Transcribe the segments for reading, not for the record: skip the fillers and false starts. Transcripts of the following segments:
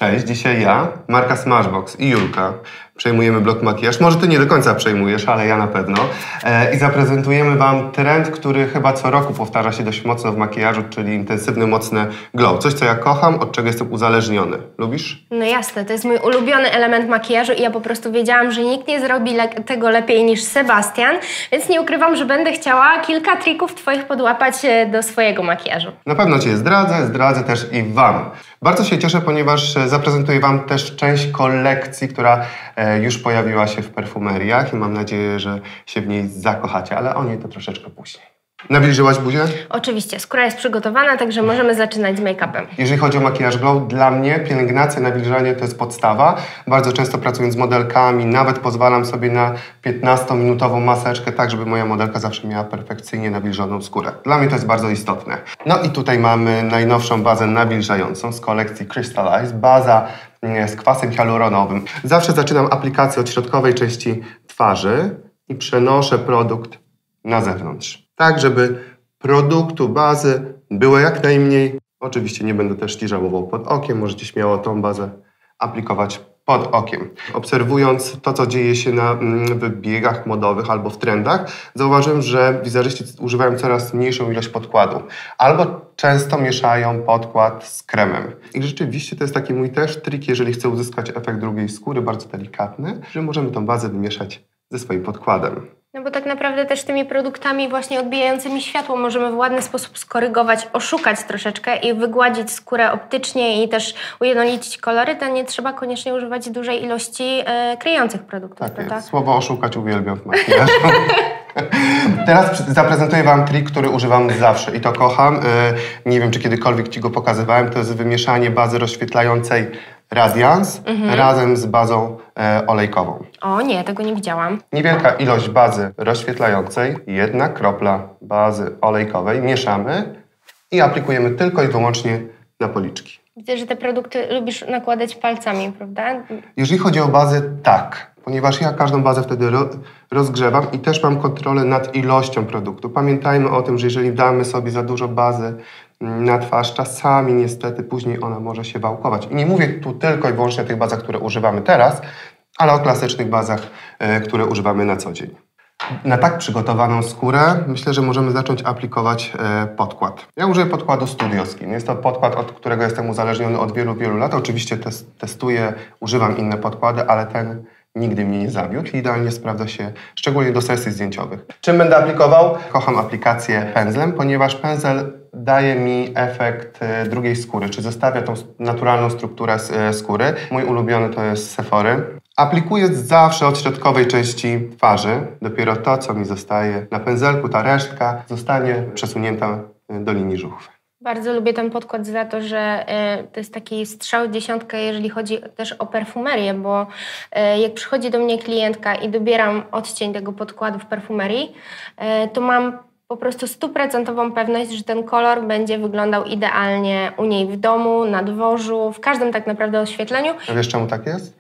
Cześć, dzisiaj ja, Marka Smashbox i Julka przejmujemy blog makijaż. Może ty nie do końca przejmujesz, ale ja na pewno. I zaprezentujemy wam trend, który chyba co roku powtarza się dość mocno w makijażu, czyli intensywny, mocny glow. Coś, co ja kocham, od czego jestem uzależniony. Lubisz? No jasne, to jest mój ulubiony element makijażu i ja po prostu wiedziałam, że nikt nie zrobi tego lepiej niż Sebastian, więc nie ukrywam, że będę chciała kilka trików twoich podłapać do swojego makijażu. Na pewno cię zdradzę też i wam. Bardzo się cieszę, ponieważ zaprezentuję wam też część kolekcji, która już pojawiła się w perfumeriach i mam nadzieję, że się w niej zakochacie, ale o niej to troszeczkę później. Nawilżyłaś buzię? Oczywiście, skóra jest przygotowana, także możemy zaczynać z make-upem. Jeżeli chodzi o makijaż glow, dla mnie pielęgnacja, nawilżanie to jest podstawa. Bardzo często pracując z modelkami, nawet pozwalam sobie na 15-minutową maseczkę, tak żeby moja modelka zawsze miała perfekcyjnie nawilżoną skórę. Dla mnie to jest bardzo istotne. No i tutaj mamy najnowszą bazę nawilżającą z kolekcji Crystallize. Baza z kwasem hialuronowym. Zawsze zaczynam aplikację od środkowej części twarzy i przenoszę produkt na zewnątrz. Tak, żeby produktu, bazy było jak najmniej. Oczywiście nie będę też żałował pod okiem. Możecie śmiało tą bazę aplikować pod okiem. Obserwując to, co dzieje się na wybiegach modowych albo w trendach, zauważyłem, że wizeryści używają coraz mniejszą ilość podkładu. Albo często mieszają podkład z kremem. I rzeczywiście to jest taki mój też trik, jeżeli chcę uzyskać efekt drugiej skóry, bardzo delikatny, że możemy tą bazę wymieszać ze swoim podkładem. No bo tak naprawdę też tymi produktami właśnie odbijającymi światło możemy w ładny sposób skorygować, oszukać troszeczkę i wygładzić skórę optycznie i też ujednolicić kolory, to nie trzeba koniecznie używać dużej ilości kryjących produktów, Tak prawda? jest. Słowo oszukać uwielbiam w makijażu. Teraz zaprezentuję wam trik, który używam zawsze i to kocham. Nie wiem, czy kiedykolwiek ci go pokazywałem. To jest wymieszanie bazy rozświetlającej Radiance razem z bazą olejkową. O nie, tego nie widziałam. Niewielka ilość bazy rozświetlającej, jedna kropla bazy olejkowej. Mieszamy i aplikujemy tylko i wyłącznie na policzki. Widzę, że te produkty lubisz nakładać palcami, prawda? Jeżeli chodzi o bazę, tak. Ponieważ ja każdą bazę wtedy rozgrzewam i też mam kontrolę nad ilością produktu. Pamiętajmy o tym, że jeżeli damy sobie za dużo bazy na twarz, czasami niestety później ona może się wałkować. I nie mówię tu tylko i wyłącznie o tych bazach, które używamy teraz, ale o klasycznych bazach, które używamy na co dzień. Na tak przygotowaną skórę myślę, że możemy zacząć aplikować podkład. Ja użyję podkładu Studio Skin. Jest to podkład, od którego jestem uzależniony od wielu, wielu lat. Oczywiście testuję, używam inne podkłady, ale ten nigdy mnie nie zawiódł i idealnie sprawdza się szczególnie do sesji zdjęciowych. Czym będę aplikował? Kocham aplikację pędzlem, ponieważ pędzel daje mi efekt drugiej skóry, czy zostawia tą naturalną strukturę skóry. Mój ulubiony to jest z Sephory. Aplikuję zawsze od środkowej części twarzy. Dopiero to, co mi zostaje na pędzelku, ta resztka zostanie przesunięta do linii żuchwy. Bardzo lubię ten podkład za to, że to jest taki strzał w dziesiątkę, jeżeli chodzi też o perfumerię, bo jak przychodzi do mnie klientka i dobieram odcień tego podkładu w perfumerii, to mam po prostu 100% pewność, że ten kolor będzie wyglądał idealnie u niej w domu, na dworzu, w każdym tak naprawdę oświetleniu. A wiesz, czemu tak jest?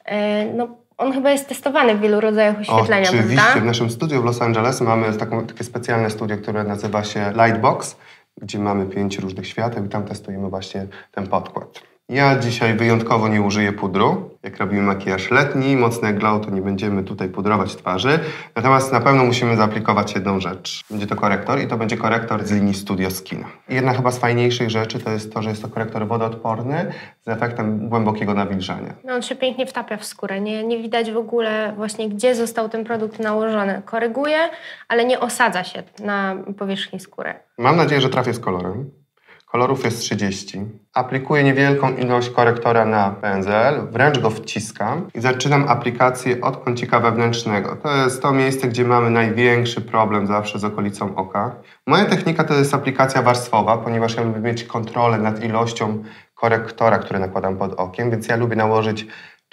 No, on chyba jest testowany w wielu rodzajach oświetlenia, oczywiście. prawda? W naszym studiu w Los Angeles mamy takie specjalne studio, które nazywa się Lightbox, gdzie mamy 5 różnych świateł i tam testujemy właśnie ten podkład. Ja dzisiaj wyjątkowo nie użyję pudru. Jak robimy makijaż letni, mocny glow, to nie będziemy tutaj pudrować twarzy. Natomiast na pewno musimy zaaplikować jedną rzecz. Będzie to korektor i to będzie korektor z linii Studio Skin. Jedna chyba z fajniejszych rzeczy to jest to, że jest to korektor wodoodporny z efektem głębokiego nawilżania. No, on się pięknie wtapia w skórę. Nie widać w ogóle właśnie, gdzie został ten produkt nałożony. Koryguje, ale nie osadza się na powierzchni skóry. Mam nadzieję, że trafię z kolorem. Kolorów jest 30. Aplikuję niewielką ilość korektora na pędzel, wręcz go wciskam i zaczynam aplikację od kącika wewnętrznego. To jest to miejsce, gdzie mamy największy problem zawsze z okolicą oka. Moja technika to jest aplikacja warstwowa, ponieważ ja lubię mieć kontrolę nad ilością korektora, który nakładam pod okiem, więc ja lubię nałożyć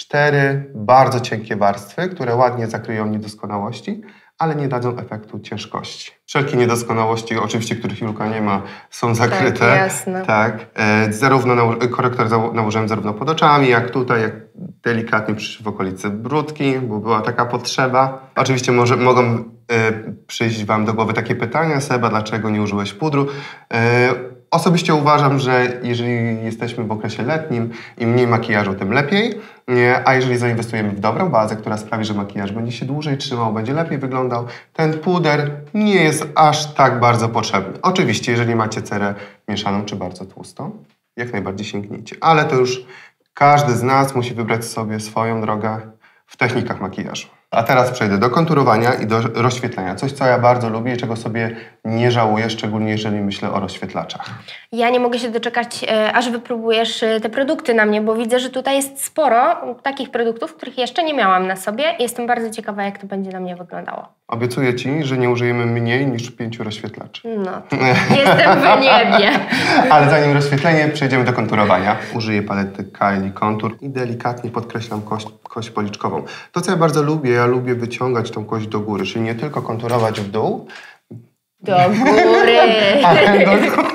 4 bardzo cienkie warstwy, które ładnie zakryją niedoskonałości, ale nie dadzą efektu ciężkości. Wszelkie niedoskonałości, oczywiście, których Julka nie ma, są zakryte. Tak, jasne. Tak. Korektor nałożyłem zarówno pod oczami, jak tutaj, jak delikatnie w okolicy brudki, bo była taka potrzeba. Oczywiście mogą przyjść wam do głowy takie pytania, Seba, dlaczego nie użyłeś pudru? Osobiście uważam, że jeżeli jesteśmy w okresie letnim, im mniej makijażu, tym lepiej. A jeżeli zainwestujemy w dobrą bazę, która sprawi, że makijaż będzie się dłużej trzymał, będzie lepiej wyglądał, ten puder nie jest aż tak bardzo potrzebny. Oczywiście, jeżeli macie cerę mieszaną czy bardzo tłustą, jak najbardziej sięgnijcie. Ale to już każdy z nas musi wybrać sobie swoją drogę w technikach makijażu. A teraz przejdę do konturowania i do rozświetlenia. Coś, co ja bardzo lubię i czego sobie nie żałuję, szczególnie jeżeli myślę o rozświetlaczach. Ja nie mogę się doczekać, aż wypróbujesz te produkty na mnie, bo widzę, że tutaj jest sporo takich produktów, których jeszcze nie miałam na sobie. Jestem bardzo ciekawa, jak to będzie na mnie wyglądało. Obiecuję Ci, że nie użyjemy mniej niż 5 rozświetlaczy. No, jestem w niebie. Ale zanim rozświetlenie, przejdziemy do konturowania. Użyję palety Kylie Contour i delikatnie podkreślam kość policzkową. To, co ja bardzo lubię, ja lubię wyciągać tą kość do góry, czyli nie tylko konturować w dół. Do góry. Ale do góry.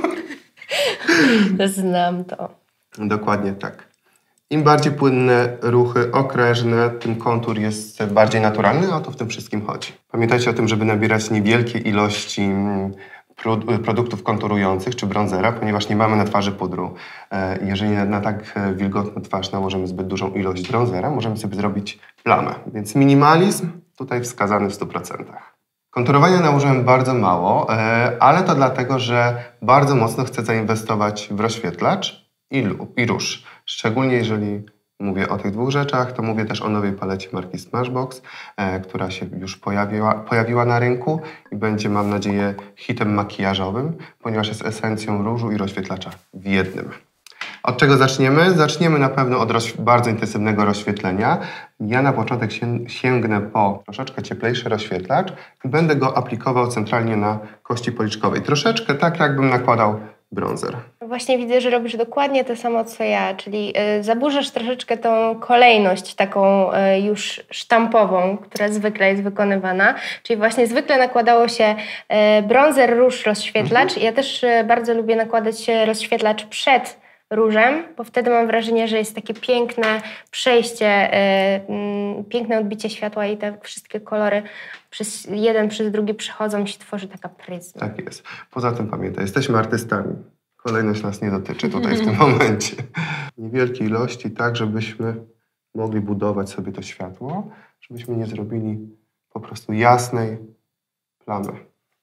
Znam to. Dokładnie tak. Im bardziej płynne ruchy okrężne, tym kontur jest bardziej naturalny, a to w tym wszystkim chodzi. Pamiętajcie o tym, żeby nabierać niewielkie ilości produktów konturujących czy bronzera, ponieważ nie mamy na twarzy pudru. Jeżeli na tak wilgotną twarz nałożymy zbyt dużą ilość bronzera, możemy sobie zrobić plamę. Więc minimalizm tutaj wskazany w 100%. Konturowania nałożyłem bardzo mało, ale to dlatego, że bardzo mocno chcę zainwestować w rozświetlacz i róż. Szczególnie jeżeli mówię o tych dwóch rzeczach, to mówię też o nowej palecie marki Smashbox, która się już pojawiła na rynku i będzie, mam nadzieję, hitem makijażowym, ponieważ jest esencją różu i rozświetlacza w jednym. Od czego zaczniemy? Zaczniemy na pewno od bardzo intensywnego rozświetlenia. Ja na początek sięgnę po troszeczkę cieplejszy rozświetlacz i będę go aplikował centralnie na kości policzkowej. Troszeczkę tak, jakbym nakładał bronzer. Właśnie widzę, że robisz dokładnie to samo, co ja, czyli zaburzasz troszeczkę tą kolejność taką już sztampową, która zwykle jest wykonywana. Czyli właśnie zwykle nakładało się bronzer, róż, rozświetlacz. Ja też bardzo lubię nakładać rozświetlacz przed różem, bo wtedy mam wrażenie, że jest takie piękne przejście, piękne odbicie światła i te wszystkie kolory przez jeden, przez drugi przechodzą i się tworzy taka pryzma. Tak jest. Poza tym pamiętaj, jesteśmy artystami. Kolejność nas nie dotyczy tutaj w tym momencie. Niewielkie ilości, tak żebyśmy mogli budować sobie to światło, żebyśmy nie zrobili po prostu jasnej plamy.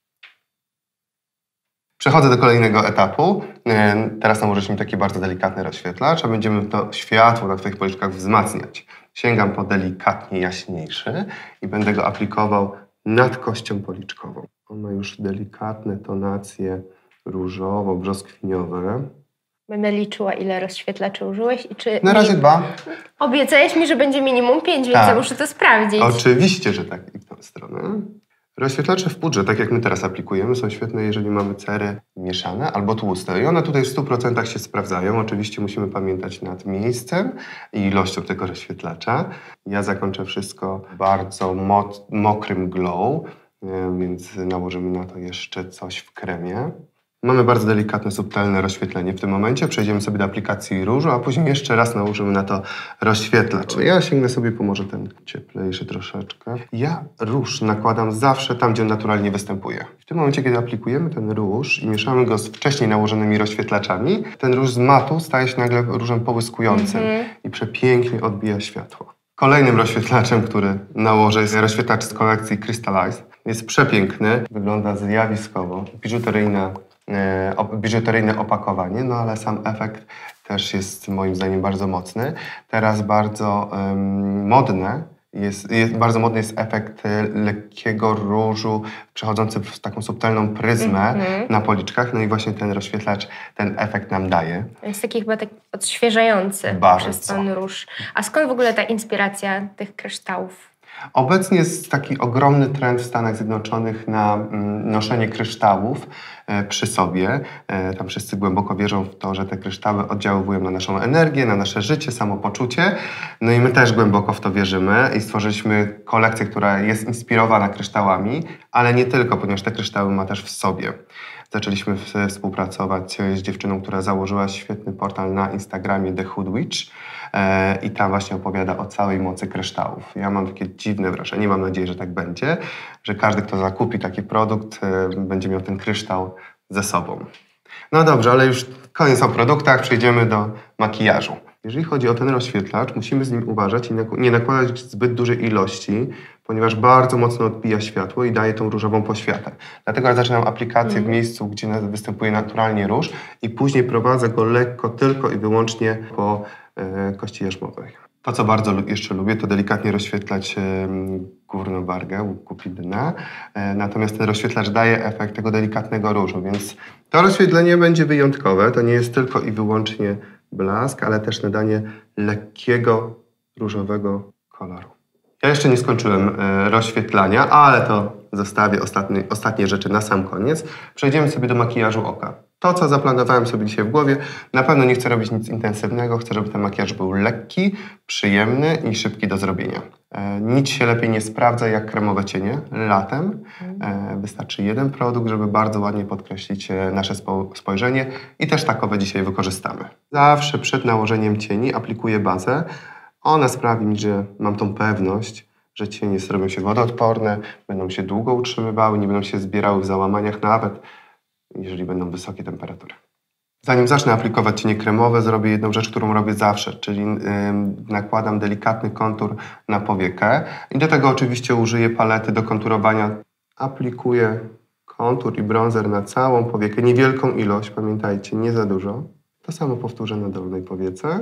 Przechodzę do kolejnego etapu. Teraz nałożyliśmy taki bardzo delikatny rozświetlacz, a będziemy to światło na Twoich policzkach wzmacniać. Sięgam po delikatnie jaśniejszy i będę go aplikował nad kością policzkową. On ma już delikatne tonacje różowo-brzoskwiniowe. Będę liczyła, ile rozświetlaczy użyłeś i czy... Na razie 2. Obiecałeś mi, że będzie minimum 5, więc ja muszę to sprawdzić. Oczywiście, że tak. I w tą stronę. Rozświetlacze w pudrze, tak jak my teraz aplikujemy, są świetne, jeżeli mamy cery mieszane albo tłuste. I one tutaj w 100% się sprawdzają. Oczywiście musimy pamiętać nad miejscem i ilością tego rozświetlacza. Ja zakończę wszystko bardzo mokrym glow, więc nałożymy na to jeszcze coś w kremie. Mamy bardzo delikatne, subtelne rozświetlenie w tym momencie. Przejdziemy sobie do aplikacji różu, a później jeszcze raz nałożymy na to rozświetlacz. Ja sięgnę sobie po może ten cieplejszy troszeczkę. Ja róż nakładam zawsze tam, gdzie on naturalnie występuje. W tym momencie, kiedy aplikujemy ten róż i mieszamy go z wcześniej nałożonymi rozświetlaczami, ten róż z matu staje się nagle różem połyskującym i przepięknie odbija światło. Kolejnym rozświetlaczem, który nałożę, jest rozświetlacz z kolekcji Crystallize. Jest przepiękny, wygląda zjawiskowo, biżuteryjne opakowanie, no ale sam efekt też jest moim zdaniem bardzo mocny. Teraz bardzo bardzo modny jest efekt lekkiego różu przechodzący w taką subtelną pryzmę na policzkach. No i właśnie ten rozświetlacz ten efekt nam daje. Jest taki chyba tak odświeżający przez ten róż. A skąd w ogóle ta inspiracja tych kryształów? Obecnie jest taki ogromny trend w Stanach Zjednoczonych na noszenie kryształów przy sobie. Tam wszyscy głęboko wierzą w to, że te kryształy oddziaływują na naszą energię, na nasze życie, samopoczucie. No i my też głęboko w to wierzymy i stworzyliśmy kolekcję, która jest inspirowana kryształami, ale nie tylko, ponieważ te kryształy ma też w sobie. Zaczęliśmy współpracować z dziewczyną, która założyła świetny portal na Instagramie The Hood Witch i tam właśnie opowiada o całej mocy kryształów. Ja mam takie dziwne wrażenie, mam nadzieję, że tak będzie, że każdy, kto zakupi taki produkt, będzie miał ten kryształ ze sobą. No dobrze, ale już koniec o produktach, przejdziemy do makijażu. Jeżeli chodzi o ten rozświetlacz, musimy z nim uważać i nie nakładać zbyt dużej ilości, ponieważ bardzo mocno odbija światło i daje tą różową poświatę. Dlatego ja zaczynam aplikację w miejscu, gdzie występuje naturalnie róż i później prowadzę go lekko tylko i wyłącznie po kości jarzmowej. To, co bardzo jeszcze lubię, to delikatnie rozświetlać górną wargę, łupki dna. Natomiast ten rozświetlacz daje efekt tego delikatnego różu, więc to rozświetlenie będzie wyjątkowe. To nie jest tylko i wyłącznie blask, ale też nadanie lekkiego, różowego koloru. Ja jeszcze nie skończyłem rozświetlania, ale to zostawię ostatnie rzeczy na sam koniec. Przejdziemy sobie do makijażu oka. To, co zaplanowałem sobie dzisiaj w głowie, na pewno nie chcę robić nic intensywnego. Chcę, żeby ten makijaż był lekki, przyjemny i szybki do zrobienia. Nic się lepiej nie sprawdza jak kremowe cienie latem. Wystarczy jeden produkt, żeby bardzo ładnie podkreślić nasze spojrzenie i też takowe dzisiaj wykorzystamy. Zawsze przed nałożeniem cieni aplikuję bazę. Ona sprawi mi, że mam tą pewność, że cienie zrobią się wodoodporne, będą się długo utrzymywały, nie będą się zbierały w załamaniach, nawet jeżeli będą wysokie temperatury. Zanim zacznę aplikować cienie kremowe, zrobię jedną rzecz, którą robię zawsze, czyli nakładam delikatny kontur na powiekę i do tego oczywiście użyję palety do konturowania. Aplikuję kontur i bronzer na całą powiekę, niewielką ilość, pamiętajcie, nie za dużo. To samo powtórzę na dolnej powiece.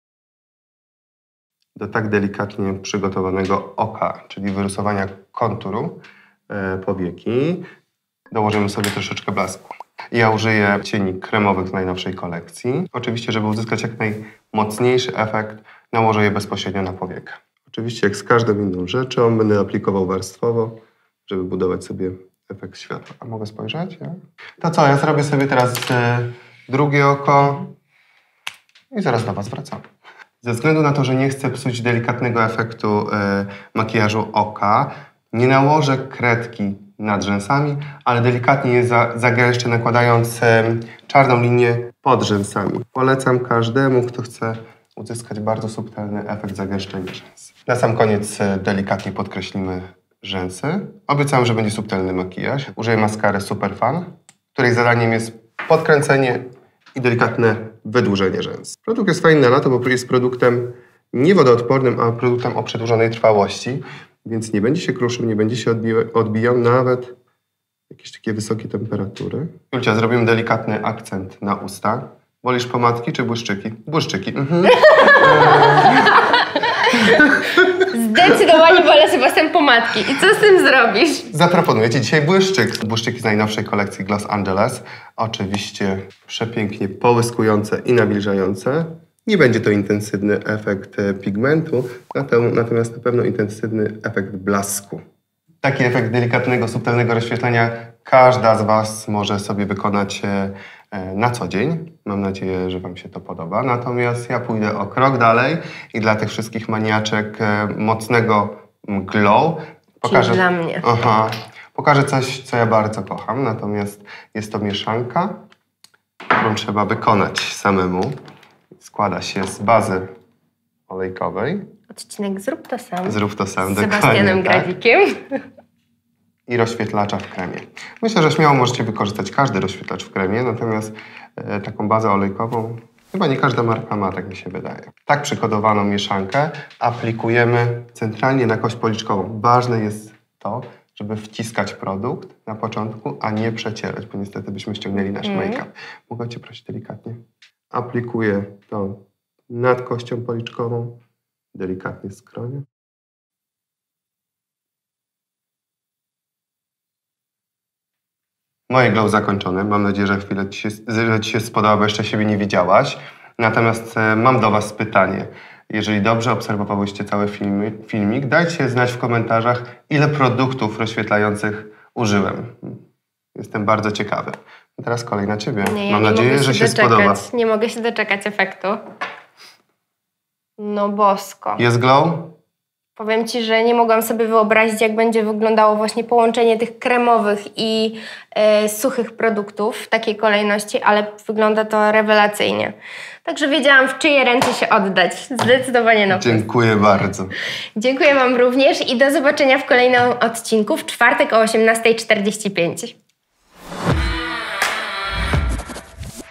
Do tak delikatnie przygotowanego oka, czyli wyrysowania konturu powieki, dołożymy sobie troszeczkę blasku. Ja użyję cieni kremowych z najnowszej kolekcji. Oczywiście, żeby uzyskać jak najmocniejszy efekt, nałożę je bezpośrednio na powiekę. Oczywiście, jak z każdą inną rzeczą, będę aplikował warstwowo, żeby budować sobie efekt światła. A mogę spojrzeć? Ja? To co, ja zrobię sobie teraz drugie oko i zaraz do Was wracam. Ze względu na to, że nie chcę psuć delikatnego efektu makijażu oka, nie nałożę kredki nad rzęsami, ale delikatnie je zagęszczę, nakładając czarną linię pod rzęsami. Polecam każdemu, kto chce uzyskać bardzo subtelny efekt zagęszczenia rzęs. Na sam koniec delikatnie podkreślimy rzęsy. Obiecałem, że będzie subtelny makijaż. Użyję maskary Superfan, której zadaniem jest podkręcenie i delikatne wydłużenie rzęs. Produkt jest fajny na lato, bo jest produktem nie wodoodpornym, a produktem o przedłużonej trwałości, więc nie będzie się kruszył, nie będzie się odbijał nawet jakieś takie wysokie temperatury. Julcia, zrobimy delikatny akcent na usta. Wolisz pomadki czy błyszczyki? Błyszczyki. Zdecydowanie wolę Sebastian pomadki. I co z tym zrobisz? Zaproponuję Ci dzisiaj błyszczyk. Błyszczyki z najnowszej kolekcji Gloss Angeles. Oczywiście przepięknie połyskujące i nawilżające. Nie będzie to intensywny efekt pigmentu, natomiast na pewno intensywny efekt blasku. Taki efekt delikatnego, subtelnego rozświetlenia każda z Was może sobie wykonać na co dzień. Mam nadzieję, że Wam się to podoba. Natomiast ja pójdę o krok dalej i dla tych wszystkich maniaczek mocnego glow pokażę, dla mnie. Pokażę coś, co ja bardzo kocham. Natomiast jest to mieszanka, którą trzeba wykonać samemu. Składa się z bazy olejkowej. Odcinek Zrób to sam. Zrób to sam, z Sebastianem Gradzikiem. I rozświetlacza w kremie. Myślę, że śmiało możecie wykorzystać każdy rozświetlacz w kremie, natomiast taką bazę olejkową chyba nie każda marka ma, tak mi się wydaje. Tak przygotowaną mieszankę aplikujemy centralnie na kość policzkową. Ważne jest to, żeby wciskać produkt na początku, a nie przecierać, bo niestety byśmy ściągnęli nasz make-up. Mogę Cię prosić delikatnie? Aplikuję to nad kością policzkową, delikatnie skronię. Moje glow zakończone. Mam nadzieję, że chwilę Ci się spodoba, bo jeszcze siebie nie widziałaś. Natomiast mam do Was pytanie. Jeżeli dobrze obserwowałyście cały filmik, dajcie znać w komentarzach, ile produktów rozświetlających użyłem. Jestem bardzo ciekawy. Teraz kolej na Ciebie. Mam nadzieję, że się spodoba. Nie mogę się doczekać efektu. No bosko. Jest glow? Powiem Ci, że nie mogłam sobie wyobrazić, jak będzie wyglądało właśnie połączenie tych kremowych i suchych produktów w takiej kolejności, ale wygląda to rewelacyjnie. Także wiedziałam, w czyje ręce się oddać. Zdecydowanie na plus. Dziękuję bardzo. Dziękuję Wam również i do zobaczenia w kolejnym odcinku w czwartek o 18:45.